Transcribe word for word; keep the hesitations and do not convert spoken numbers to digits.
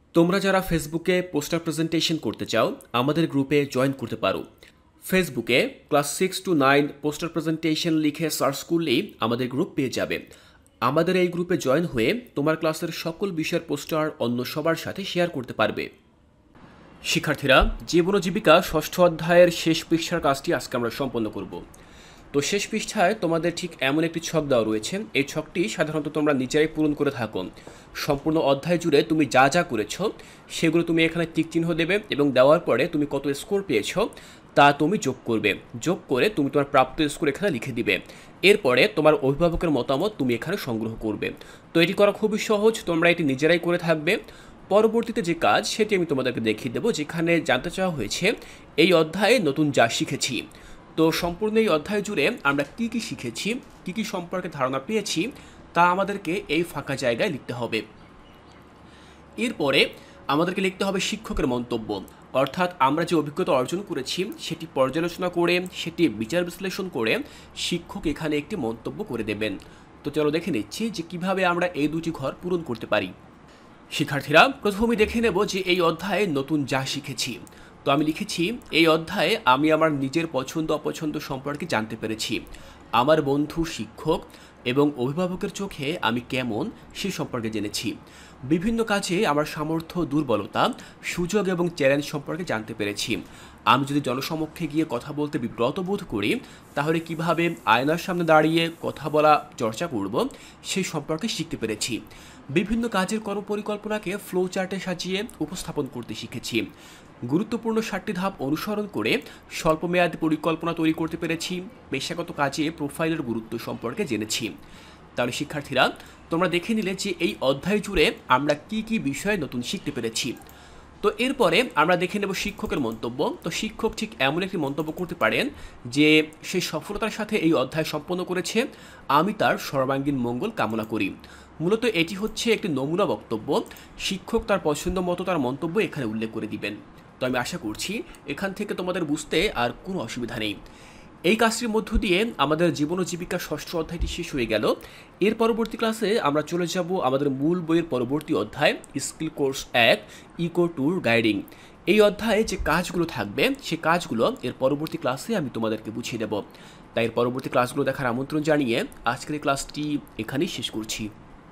তোমরা যারা ফেসবুকে পোস্টার প্রেজেন্টেশন করতে চাও আমাদের গ্রুপে জয়েন করতে পারো। ফেসবুকে class six to nine poster presentation লিখে সার্চ করলেই আমাদের গ্রুপ পেয়ে যাবে। আমাদের এই গ্রুপে জয়েন হয়ে তোমার ক্লাসের সকল বিষয়ের পোস্টার অন্য সবার সাথে শেয়ার করতে পারবে। শিক্ষার্থীরা, জীবন ও জীবিকা ষষ্ঠ অধ্যায়ের শেষ পৃষ্ঠার কাজটি আজকে আমরা সম্পন্ন করব। তো শেষ পৃষ্ঠায় তোমাদের ঠিক এমন একটি ছক দেওয়া রয়েছে। এই ছকটি সাধারণত তোমরা নিজেরাই পূরণ করে থাকো। সম্পূর্ণ অধ্যায় জুড়ে তুমি যা যা করেছো সেগুলো তুমি এখানে টিক চিহ্ন দেবে এবং দেওয়ার পরে তুমি কত স্কোর পেয়েছো তা তুমি যোগ করবে। যোগ করে তুমি তোমার প্রাপ্ত স্কোর এখানে লিখে দিবে। এরপরে তোমার অভিভাবকের মতামত তুমি এখানে সংগ্রহ করবে। তো এটি করা খুবই সহজ, তোমরা এটি নিজেরাই করে থাকবে। পরবর্তীতে যে কাজ সেটি আমি তোমাদেরকে দেখিয়ে দেবো, যেখানে জানতে চাওয়া হয়েছে এই অধ্যায়ে নতুন যা শিখেছি। তো সম্পূর্ণ এই অধ্যায় জুড়ে আমরা কী কী শিখেছি, কী কী সম্পর্কে ধারণা পেয়েছি তা আমাদেরকে এই ফাঁকা জায়গায় লিখতে হবে। এরপরে আমাদেরকে লিখতে হবে শিক্ষকের মন্তব্য, অর্থাৎ আমরা যে অভিজ্ঞতা অর্জন করেছি সেটি পর্যালোচনা করে সেটি বিচার বিশ্লেষণ করে শিক্ষক এখানে একটি মন্তব্য করে দেবেন। তো চলো দেখে নিচ্ছি যে কিভাবে আমরা এই দুটি ঘর পূরণ করতে পারি। শিক্ষার্থীরা, প্রথমেই দেখে নেব যে এই অধ্যায়ে নতুন যা শিখেছি। তো আমি লিখেছি এই অধ্যায়ে আমি আমার নিজের পছন্দ অপছন্দ সম্পর্কে জানতে পেরেছি। আমার বন্ধু, শিক্ষক এবং অভিভাবকের চোখে আমি কেমন সে সম্পর্কে জেনেছি। বিভিন্ন কাজে আমার সামর্থ্য, দুর্বলতা, সুযোগ এবং চ্যালেঞ্জ সম্পর্কে জানতে পেরেছি। আমি যদি জনসমক্ষে গিয়ে কথা বলতে বিব্রত বোধ করি তাহলে কিভাবে আয়নার সামনে দাঁড়িয়ে কথা বলা চর্চা করব সেই সম্পর্কে শিখতে পেরেছি। বিভিন্ন কাজের কর্মপরিকল্পনাকে ফ্লো চার্টে সাজিয়ে উপস্থাপন করতে শিখেছি। গুরুত্বপূর্ণ সাতটি ধাপ অনুসরণ করে স্বল্পমেয়াদী পরিকল্পনা তৈরি করতে পেরেছি। পেশাগত কাজে প্রোফাইলের গুরুত্ব সম্পর্কে জেনেছি। তাহলে শিক্ষার্থীরা, তোমরা দেখে নিলে যে এই অধ্যায় জুড়ে আমরা কি কি বিষয় নতুন শিখতে পেরেছি। তো এরপরে আমরা দেখে নেব শিক্ষকের মন্তব্য। তো শিক্ষক ঠিক এমন একটি মন্তব্য করতে পারেন যে সেই সফলতার সাথে এই অধ্যায় সম্পন্ন করেছে, আমি তার সর্বাঙ্গীন মঙ্গল কামনা করি। মূলত এটি হচ্ছে একটি নমুনা বক্তব্য। শিক্ষক তার পছন্দ মতো তার মন্তব্য এখানে উল্লেখ করে দিবেন। তো আমি আশা করছি এখান থেকে তোমাদের বুঝতে আর কোনো অসুবিধা নেই। এই কাজটির মধ্য দিয়ে আমাদের জীবন ও জীবিকা ষষ্ঠ অধ্যায়টি শেষ হয়ে গেল। এর পরবর্তী ক্লাসে আমরা চলে যাব আমাদের মূল বইয়ের পরবর্তী অধ্যায় স্কিল কোর্স এক, ইকো ট্যুর গাইডিং। এই অধ্যায়ে যে কাজগুলো থাকবে সে কাজগুলো এর পরবর্তী ক্লাসে আমি তোমাদেরকে বুঝিয়ে দেব। তাই এর পরবর্তী ক্লাসগুলো দেখার আমন্ত্রণ জানিয়ে আজকের এই ক্লাসটি এখানেই শেষ করছি।